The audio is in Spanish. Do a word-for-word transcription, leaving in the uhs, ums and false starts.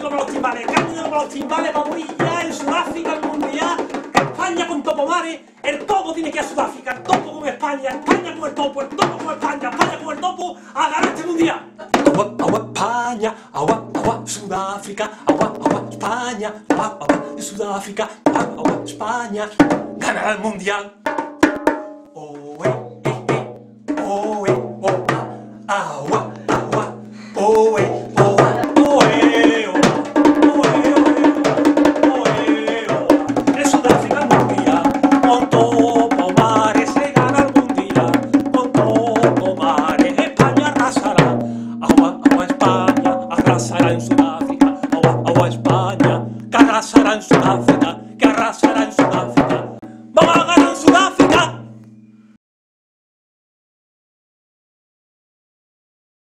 cáñalo para los timbales, cáñalo para los timbales, vamos y ya en Sudáfrica, el mundial, España con Topo Mare, el topo tiene que ir a Sudáfrica, el topo con España, España con el topo, el topo con España, España con el topo, a ganar este mundial. Agua, agua, España, agua, agua, Sudáfrica, agua, agua, España, agua, agua, Sudáfrica, agua, agua, España, ganar el mundial.